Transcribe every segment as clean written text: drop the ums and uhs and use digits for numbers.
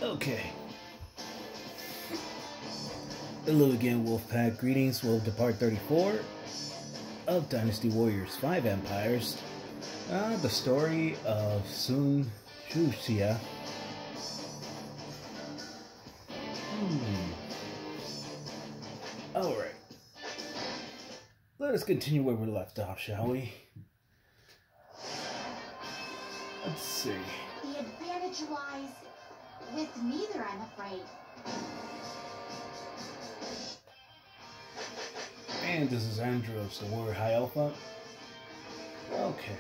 Okay. Hello again, Wolfpack. Greetings. We'll depart 34 of Dynasty Warriors 5 Empires. The story of Zhuxia. Alright. Let us continue where we left off, shall we? Let's see. The advantage lies with neither, I'm afraid. And this is Andros, the Warrior High Alpha. Okay.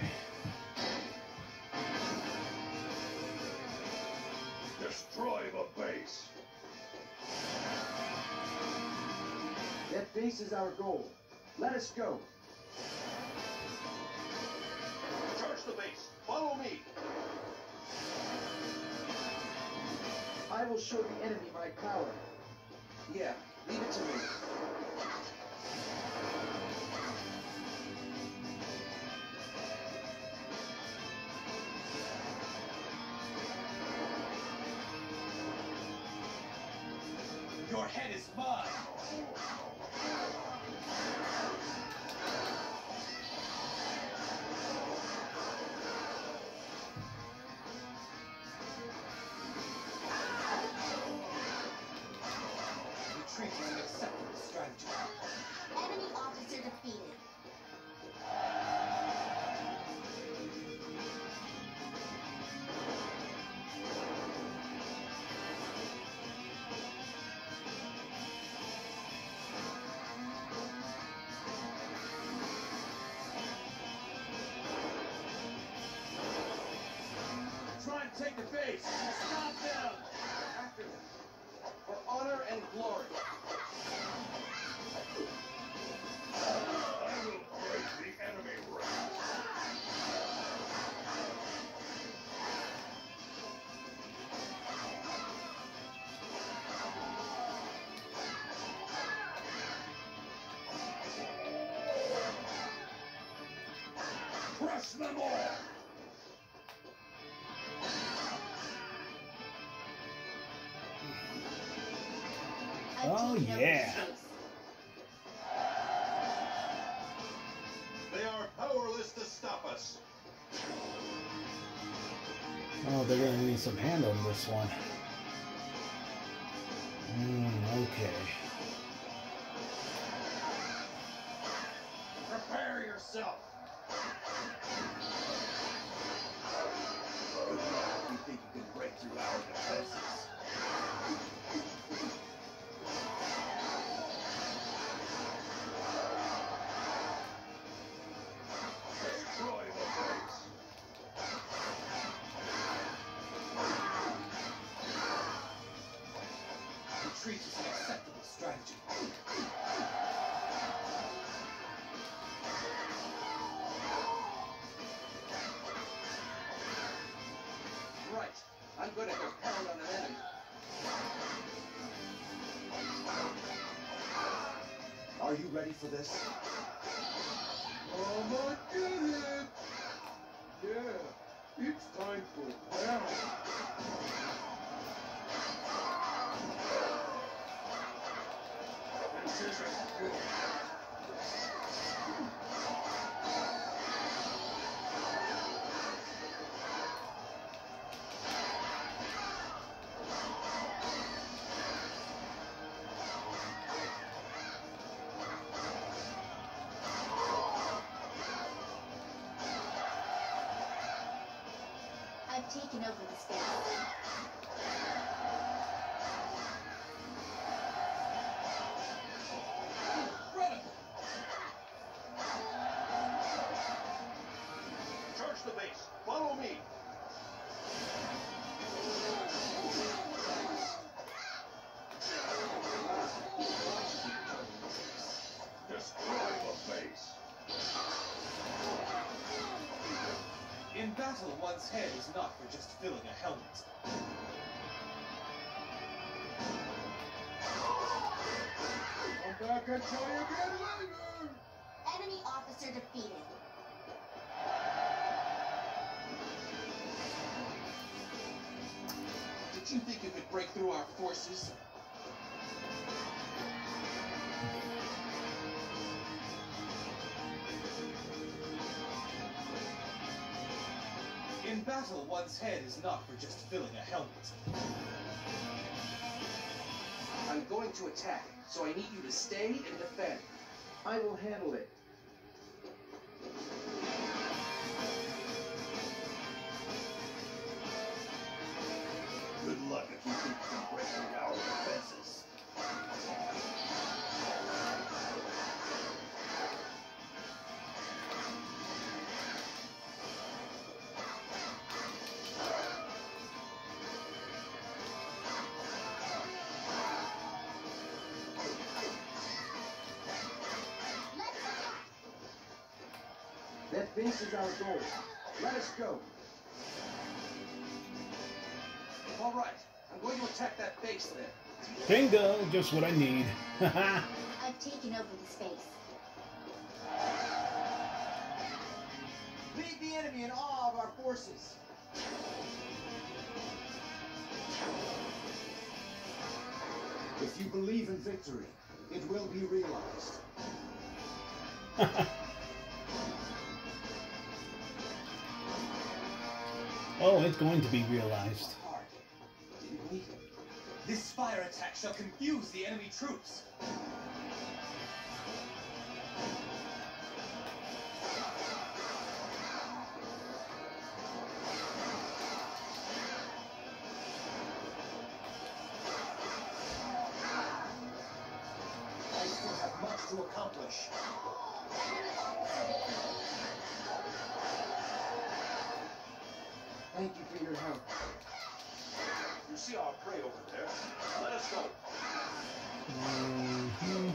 Destroy the base. That base is our goal. Let us go. Charge the base. Follow me. I will show the enemy my power. Yeah, leave it to me. Your head is mine. Retreat is an acceptable strategy. Enemy officer defeated. Try and take the base. Stop them. After them. For honor and glory. I will break the enemy ranks. Crush them all. Oh, yeah. They are powerless to stop us. Oh, they're gonna need some hand on this one. Okay. Prepare yourself. You think you can break through our defenses? Destroy the base. Retreat is an acceptable strategy. Right. I'm gonna go pound on an enemy. Are you ready for this? Oh my goodness! Yeah, it's time for pound. This isn't good. I've taken over the space. Charge the base. Follow me. Destroy the base. In battle, one's head is not for just filling a helmet. Come back and try again later! Enemy officer defeated. you think you could break through our forces? In battle, one's head is not for just filling a helmet. I'm going to attack, so I need you to stay and defend. I will handle it. Good luck if you think you can break through our defenses. That base is our goal. Let us go. All right, I'm going to attack that base then. Bingo, just what I need. I've taken over the space. Leave the enemy in awe of our forces. If you believe in victory, it will be realized. Oh, it's going to be realized. Hard, didn't we? This fire attack shall confuse the enemy troops. I still have much to accomplish. Thank you for your help. You see our prey over there? Let us go. Mhm.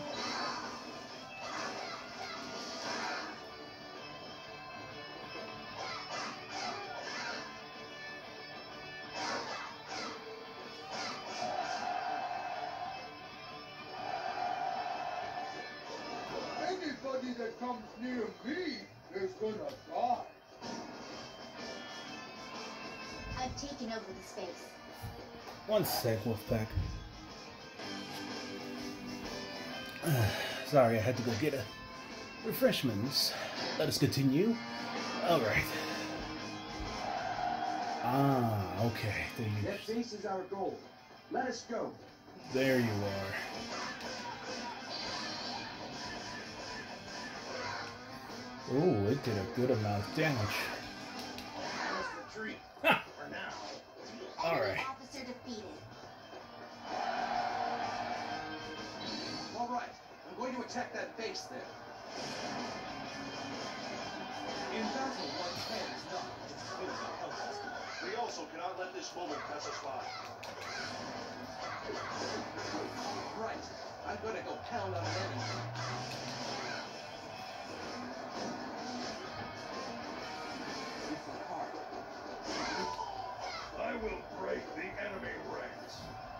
Anybody that comes near me is gonna die. I've taken over the space. One sec, Wolfpack. Sorry, I had to go get a refreshments. Let us continue. Alright. Ah, okay. That base is our goal. Let us go. There you are. Oh, it did a good amount of damage. Let's retreat. Ha! For now. All Enemy right. officer defeated. All right, I'm going to attack that base then. In battle, one's head is not for just filling a helmet. We also cannot let this moment pass us by. Right, I'm going to go pound on an enemy. You fought hard. I will break the enemy ranks.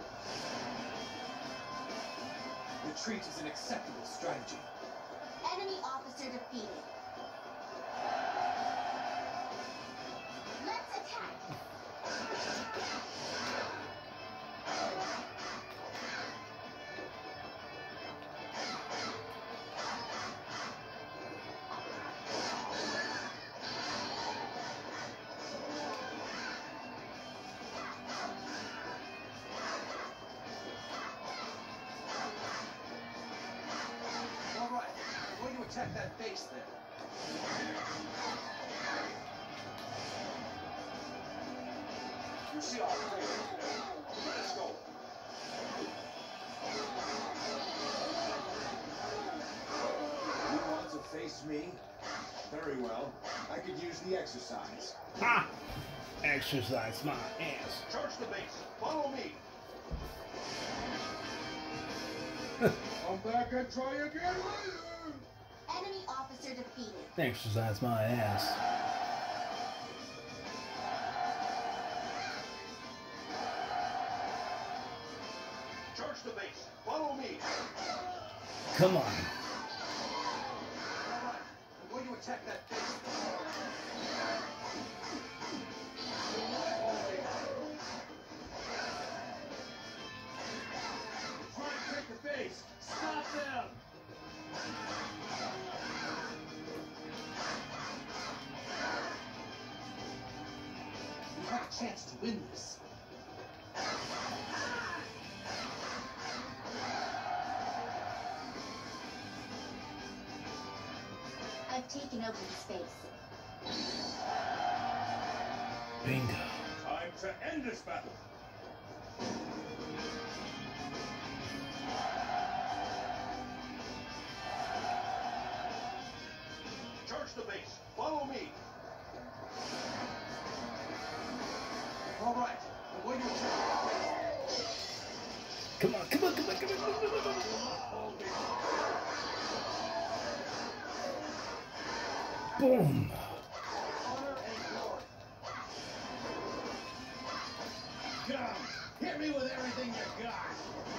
Retreat is an acceptable strategy. Enemy officer defeated. Let's attack. All right, I'm going to attack that base then. You see our prey over there? Let us go. You want to face me? Very well. I could use the exercise. Ha! Exercise my ass. Charge the base. Follow me. Come back and try again later. Enemy officer defeated. Exercise my ass. Charge the base. Follow me. Come on. All right, I'm going to attack that base. chance to win this. I've taken over the space. Bingo. Time to end this battle. Charge the base. Follow me. All right, I'm going to attack. Come on, come on, come on, come on, come on, come on, come on. Boom. Honor and glory. Come, hit me with everything you got.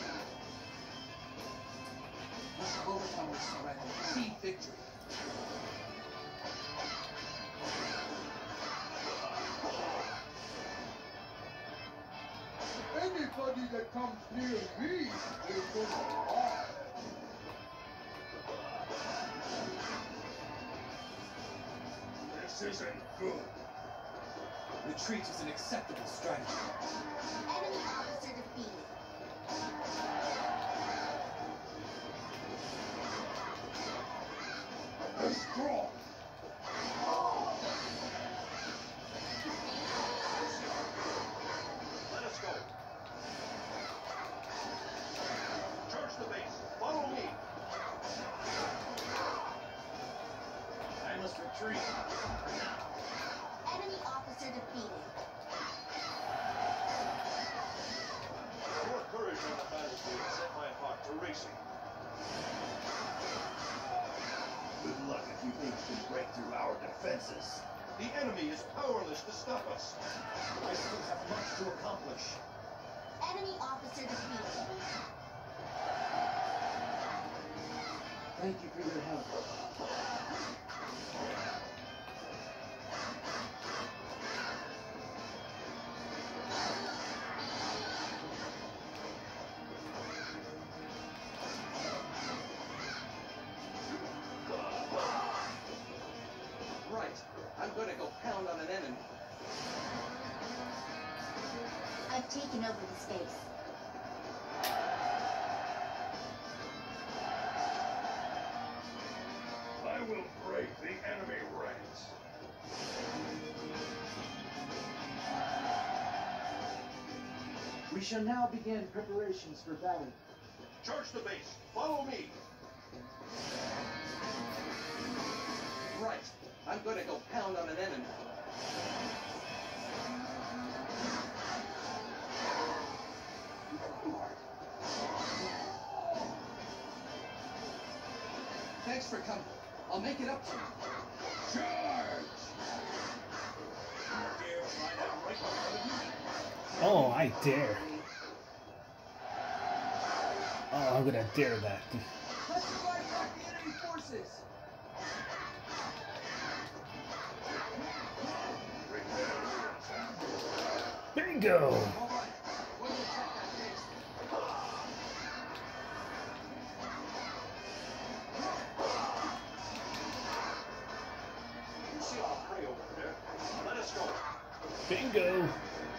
We shall overcome this threat and achieve victory. Anybody that comes near me will go hard. This isn't good. Retreat is an acceptable strategy. Enemy officer defeated. Strong. Let us go. Charge the base. Follow me. I must retreat. Enemy officer defeated. Your courage on the battlefield set my heart to racing. Good luck if you think you can break through our defenses. The enemy is powerless to stop us. I still have much to accomplish. Enemy officer defeated. Thank you for your help. Right, I'm gonna go pound on an enemy. I've taken over the space. I will break the enemy ranks. We shall now begin preparations for battle. Charge the base. Follow me. Right, I'm gonna go pound on an enemy. Thanks for coming. I'll make it up to you. Charge! Dare fly down right behind you? Oh, I dare. Oh, I'm gonna dare that. Let's drive back the enemy forces. Bingo! All right, we'll attack that base. You see our prey over there? Let us go. Bingo!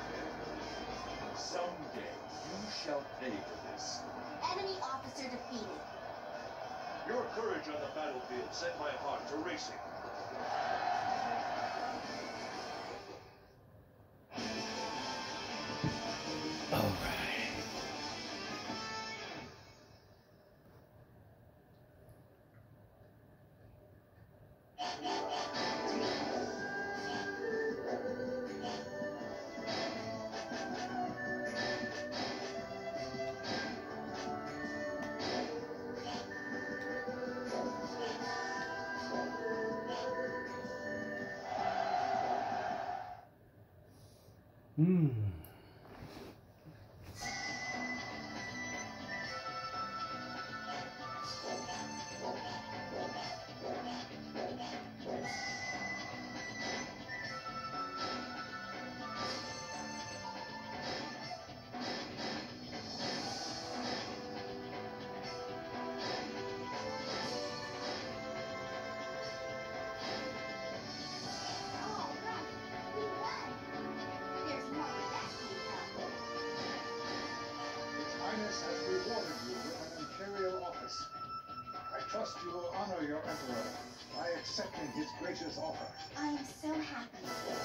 Someday you shall pay for this. Enemy officer defeated. Your courage on the battlefield set my heart to racing. Alright. All right, we won. There's honor your emperor by accepting his gracious offer. I am so happy.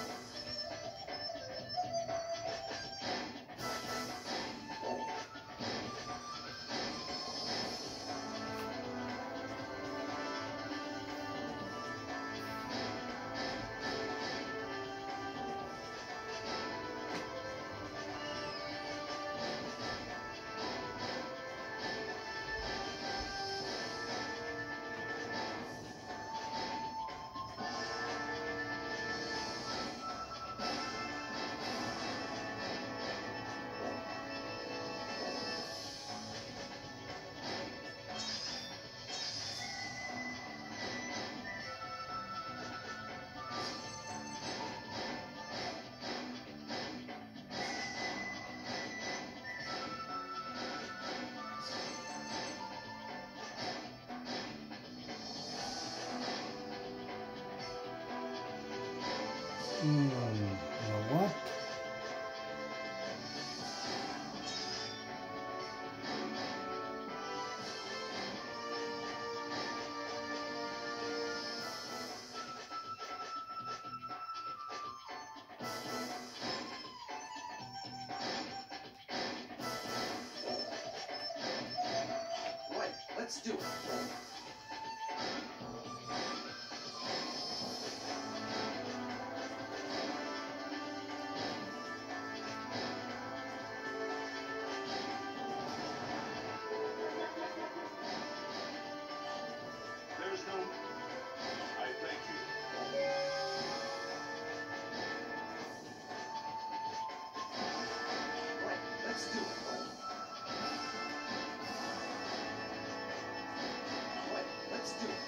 You know what? Right, let's do it. There's no... I thank you. Right, let's do it. Right, let's do it.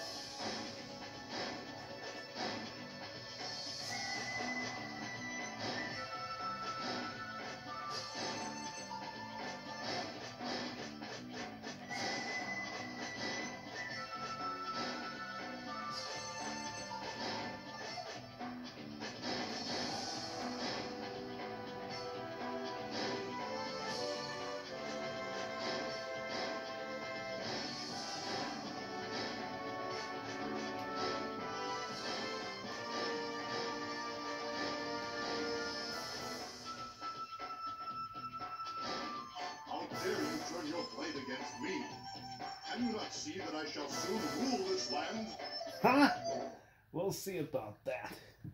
How dare you turn your blade against me? Can you not see that I shall soon rule this land? Huh? We'll see about that.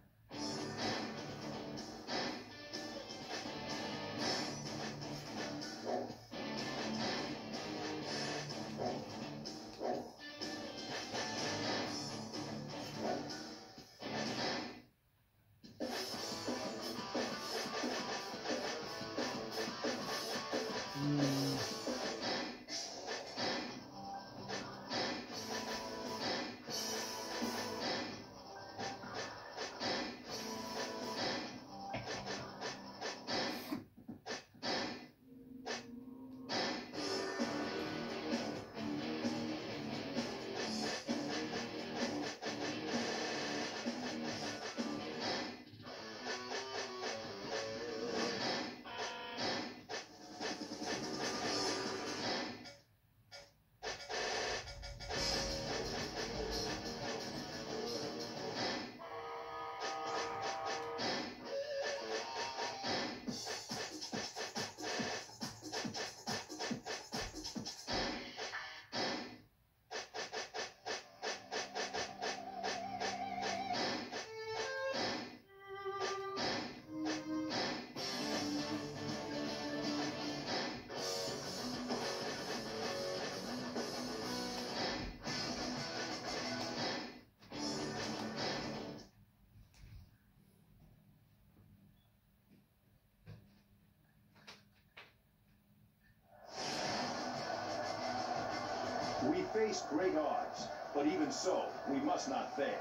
We face great odds, but even so, we must not fail.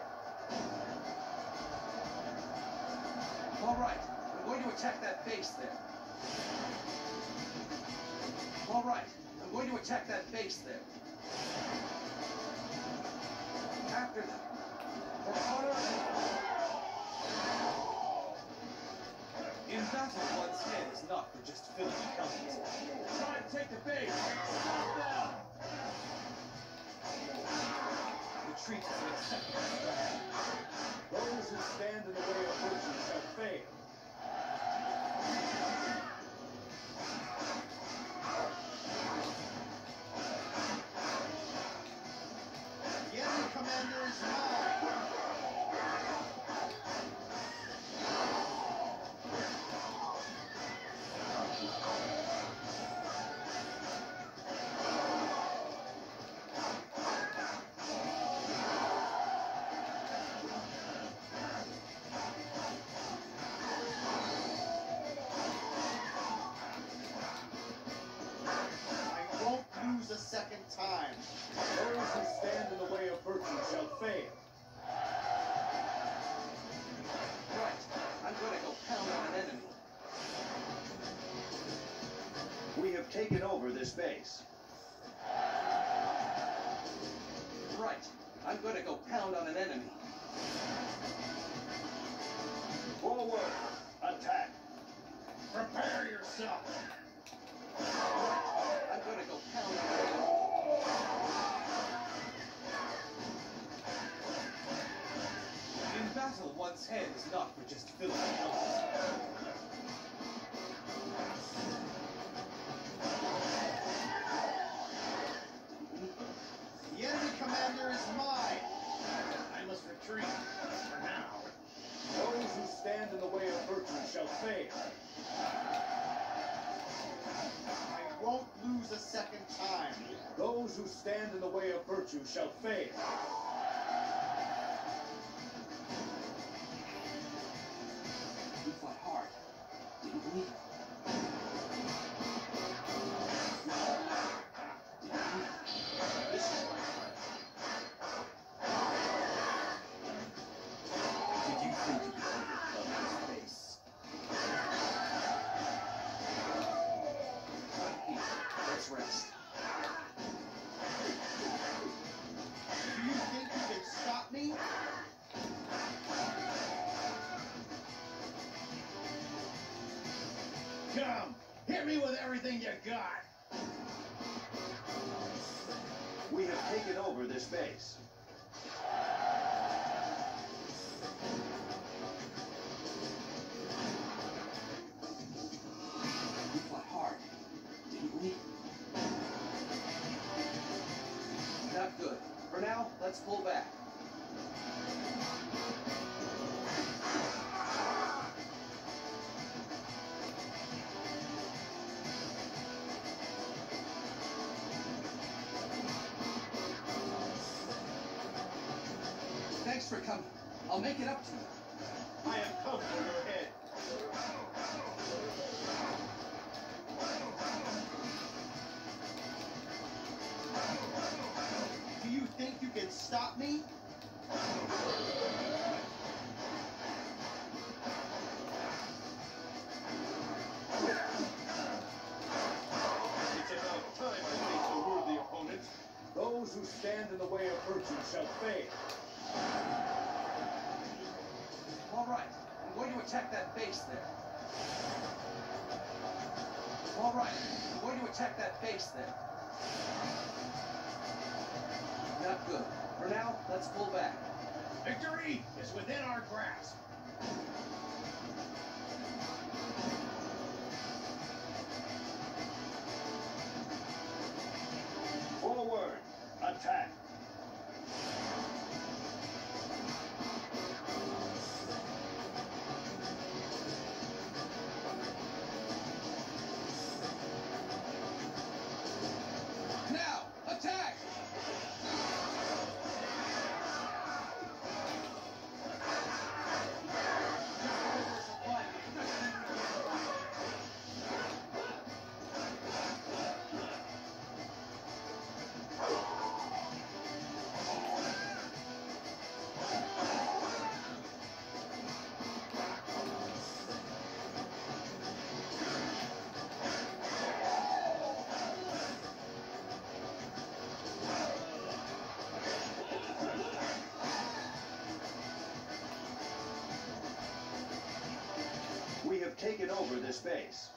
All right, I'm going to attack that base there. All right, I'm going to attack that base there. After them. For honor. In battle, one's head is not for just filling counties. Try and take the base. Stop them! retreat is an acceptable strategy. Those who stand in the way of virtue shall fail. The enemy commander is mine! I won't lose a second time. Those who stand in the way of virtue shall fail. Right. I'm gonna go pound on an enemy. We have taken over this base. Right. I'm gonna go pound on an enemy. Forward! Attack! Prepare yourself! I'm gonna go pound on an enemy. In battle, one's head is not for just filling elements. The enemy commander is mine! I must retreat, for now. Those who stand in the way of virtue shall fail. I won't lose a second time. Those who stand in the way of virtue shall fail. We fought hard, didn't we? This is my friend. Did you think you could overcome this base? Right here. Let's rest. Do you think you can stop me? Come! Hit me with everything you got! We have taken over this base. We fought hard, didn't we? Not good. For now, let's pull back. Thanks for coming. I'll make it up to you. I have come for your head. Do you think you can stop me? It's about time I face a worthy opponent. Those who stand in the way of virtue shall fail. All right, I'm going to attack that base there. All right, I'm going to attack that base there. Not good. For now, let's pull back. Victory is within our grasp. Forward! Attack! Now, attack! We have taken over this base.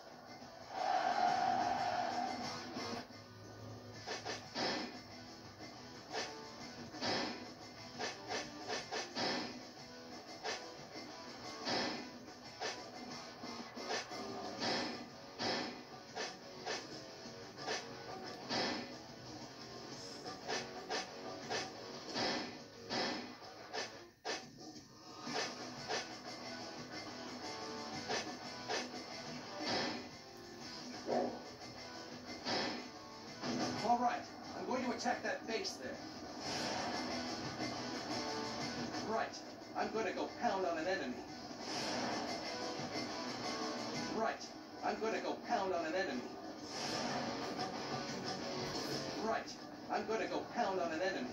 attack that base there. Right. I'm going to go pound on an enemy. Right. I'm going to go pound on an enemy. Right. I'm going to go pound on an enemy.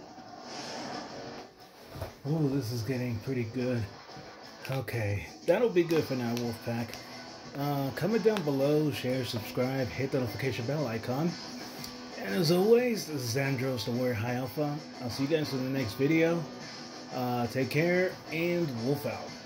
Oh, this is getting pretty good. Okay, that'll be good for now, Wolfpack. Comment down below, share, subscribe, hit the notification bell icon. And as always, this is Andros, the Warrior High Alpha. I'll see you guys in the next video. Take care, and Wolf out.